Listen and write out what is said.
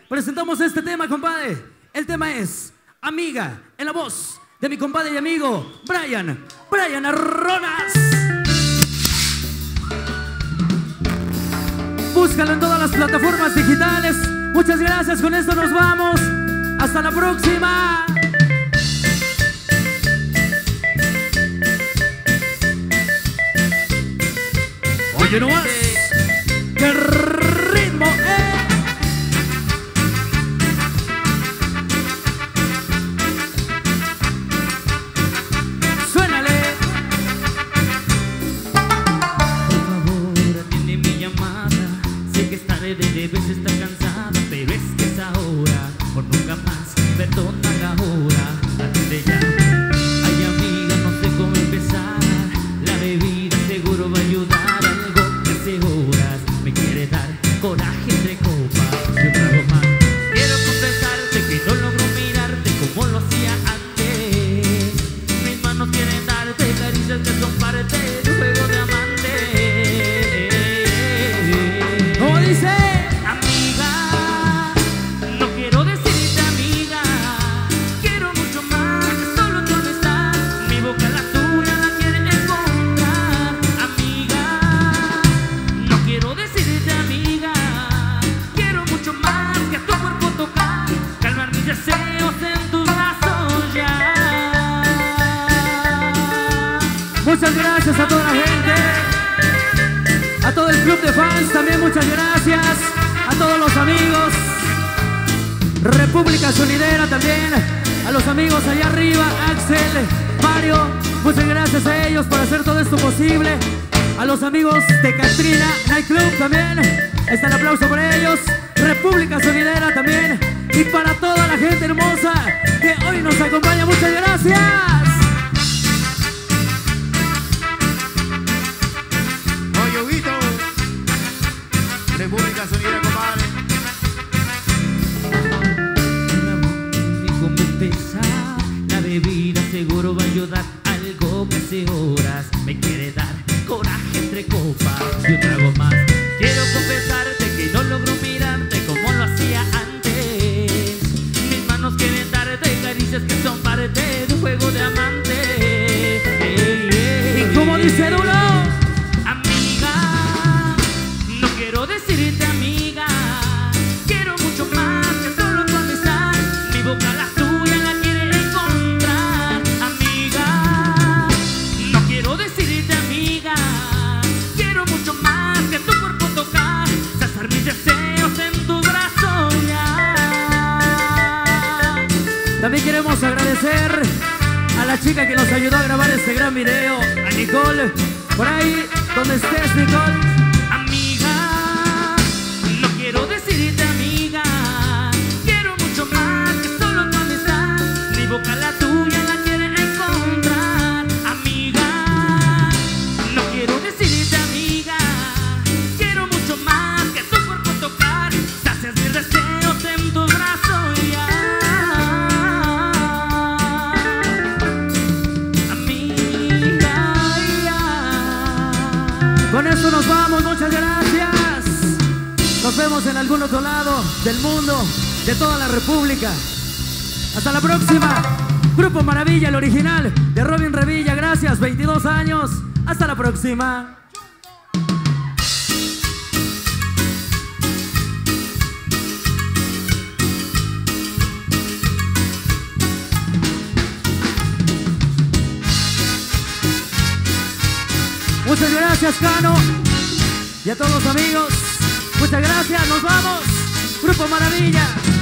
presentamos este tema, compadre. El tema es Amiga, en la voz de mi compadre y amigo Brian Arronas. Búscalo en todas las plataformas digitales. Muchas gracias, con esto nos vamos. Hasta la próxima. Oye, no más. ¡Qué ritmo! ¡Suénale! Por favor, atiende mi llamada. Sé que es tarde, debes estar cansada, pero es que es ahora, por nunca más, perdona la hora. Atiende ya. Ay, amiga, no sé cómo empezar. La bebida seguro va a ayudar. Algo que hace horas me quiere dar coraje entre copas y un trago más. Quiero confesarte que no logro mirarte como lo hacía antes. Mis manos quieren darte caricias que son parte de un juego de amante. ¿Cómo dice? Amiga, no quiero decirte amiga, quiero mucho más que solo tu amistad. Mi boca la tuya la quiere encontrar. Amiga, no quiero decirte amiga, quiero mucho más que tu cuerpo tocar, calmar mis deseos en tus brazos ya. Muchas gracias a toda la gente, a todo el club de fans también, muchas gracias. A todos los amigos, República Sonidera también, a los amigos allá arriba, Axel, Mario, muchas gracias a ellos por hacer todo esto posible. A los amigos de Catrina Night Club también, está el aplauso por ellos. República Sonidera también, y para toda la gente hermosa que hoy nos acompaña, muchas gracias. Oye, Huguito, República Sonidera, compadre. Ni cómo empezar, la bebida seguro va a ayudar. Algo que hace horas me quiere dar coraje entre copas y un trago más. Quiero confesarte que no logro mirarte como lo hacía antes. Mis manos quieren darte caricias que son parte de un juego de amante. ¿Y cómo dice duro? Amiga, no quiero decirte amiga, quiero mucho más que solo tu amistad. Mi boca la tuya la quiere encontrar. Amiga, no quiero decirte amiga, quiero mucho más que tu cuerpo tocar, saciar mis deseos en tus brazos ya. También queremos agradecer a la chica que nos ayudó a grabar este gran video, a Nicole. Por ahí, donde estés, Nicole. Amiga, no quiero decirte amiga, quiero mucho más que solo tu amistad. Mi boca la tuya la quiere encontrar. Amiga, no quiero decirte amiga, quiero mucho más que tu cuerpo tocar, sacias mis deseos en tus brazos ya. Con esto nos vamos, muchas gracias. Nos vemos en algún otro lado del mundo, de toda la República. Hasta la próxima. Grupo Maravilla, el original de Robin Revilla. Gracias, 22 años. Hasta la próxima. Muchas gracias, Cano. Y a todos los amigos, muchas gracias, nos vamos. Grupo Maravilla.